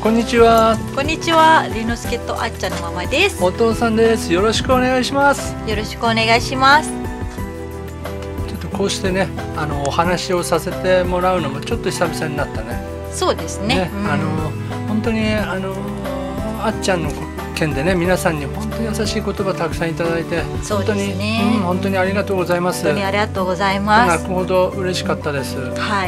こんにちは。 こんにちは、りのすけとあっちゃんのママです。 お父さんです。よろしくお願いします。 よろしくお願いします。 ちょっとこうしてね、お話をさせてもらうのもちょっと久々になったね。 そうですね。 本当にあっちゃんの件でね、皆さんに本当に優しい言葉たくさんいただいて、 そうですね。 本当にありがとうございます。 本当にありがとうございます。 泣くほど嬉しかったです。 はい。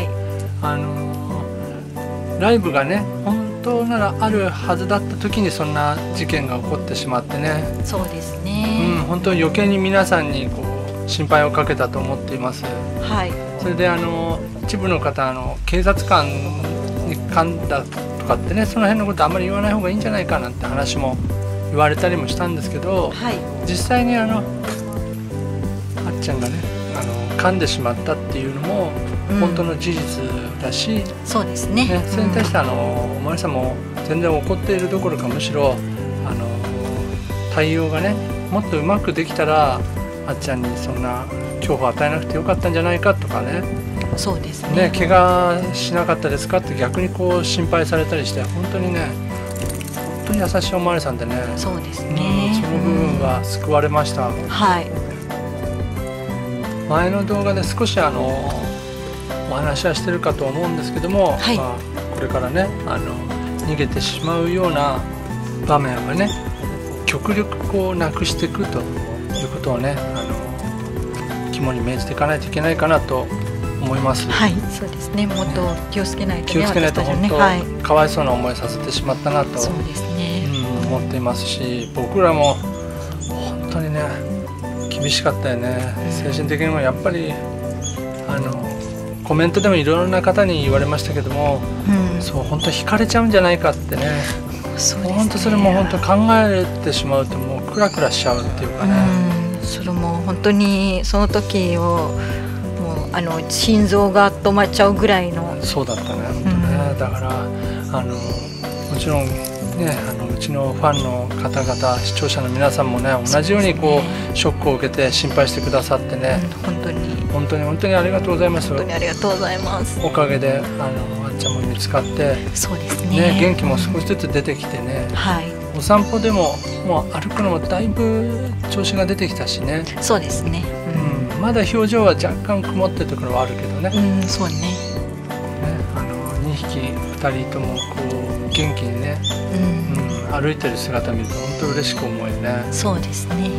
ライブがね、本当ならあるはずだった時にそんな事件が起こってしまってね。 そうですね。 本当に余計に皆さんにこう心配をかけたと思っています。 はい。 それで一部の方警察官に噛んだとかってね、その辺のことあんまり言わない方がいいんじゃないかなんて話も言われたりもしたんですけど、 はい、 実際にあっちゃんがね噛んでしまったっていうのも本当の事実だし、 そうですね。 それに対しておまりさんも全然怒っているどころか、むしろ対応がねもっとうまくできたらあっちゃんにそんな恐怖を与えなくてよかったんじゃないかとかね。 そうですね。 怪我しなかったですかって逆にこう心配されたりして、本当にね本当に優しいおまわりさんでね。 そうですね。 その部分は救われました。 はい。 前の動画で少しお話はしてるかと思うんですけども、 はい、 これからね逃げてしまうような場面はね極力こうなくしていくということをね肝に銘じていかないといけないかなと思います。 はい、そうですね。もっと気をつけないとね、 気をつけないと本当、 はい、 かわいそうな思いさせてしまったなと、 そうですね、 思っていますし、僕らも本当にね厳しかったよね。精神的にもやっぱりコメントでもいろいろな方に言われましたけども、そう本当惹かれちゃうんじゃないかってね。そうですね。本当それも本当考えてしまうともうクラクラしちゃうっていうかね。 それも本当にその時をもう心臓が止まっちゃうぐらいの。 そうだったね。本当ね。だからもちろんねうちのファンの方々、視聴者の皆さんもね同じようにこうショックを受けて心配してくださってね。本当にありがとうございます。 本当にありがとうございます。 おかげであっちゃんも見つかって、 そうですね。 元気も少しずつ出てきてね。 はい。 お散歩でももう歩くのもだいぶ調子が出てきたしね。 そうですね。 まだ表情は若干曇ってるところはあるけどね。 そうね。 2匹2人ともこう元気にね、歩いてる姿見ると本当嬉しく思うよね。 そうですね。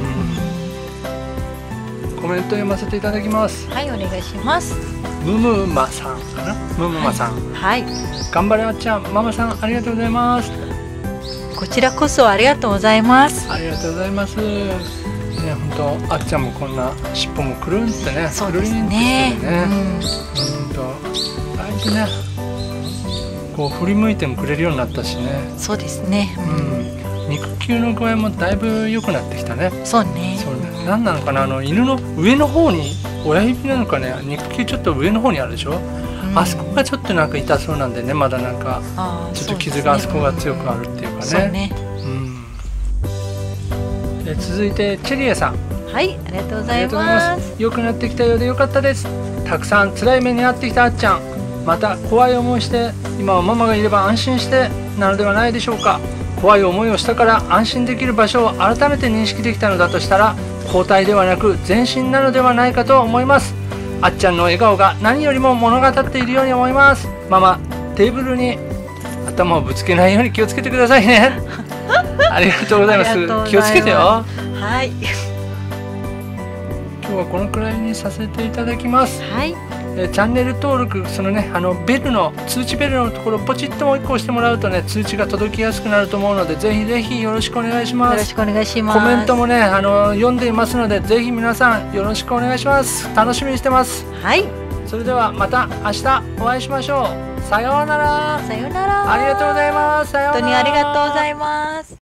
コメント読ませていただきます。 はい、お願いします。 ムムマさんかな。ムムマさん。 はい。 頑張れあっちゃん、ママさんありがとうございます。 こちらこそありがとうございます。 ありがとうございます。ね、本当あっちゃんもこんな尻尾もくるんってね、 そうですね。 本当だいぶね、こう振り向いてもくれるようになったしね。 そうですね。 肉球の具合もだいぶ良くなってきたね。 そうね。 何なのかな、犬の上の方に親指なのかね、肉球ちょっと上の方にあるでしょ。あそこがちょっとなんか痛そうなんでね、まだなんかちょっと傷があそこが強くあるっていうかね。続いてチェリエさん。 はい、ありがとうございます。 良くなってきたようで良かったです。たくさん辛い目に遭ってきたあっちゃん、また怖い思いして今はママがいれば安心してなのではないでしょうか。怖い思いをしたから安心できる場所を改めて認識できたのだとしたら、後退ではなく前進なのではないかと思います。あっちゃんの笑顔が何よりも物語っているように思います。ママ、テーブルに頭をぶつけないように気をつけてくださいね。ありがとうございます。気をつけてよ。 はい。 今日はこのくらいにさせていただきます。 はい。 チャンネル登録、そのねベルの通知ベルのところをポチッともう1個押してもらうとね、通知が届きやすくなると思うので、ぜひぜひよろしくお願いします。 よろしくお願いします。 コメントもね読んでいますので、ぜひ皆さんよろしくお願いします。楽しみにしてます。 はい。 それではまた明日お会いしましょう。さようなら。 さようなら。 ありがとうございます。さようなら。 本当にありがとうございます。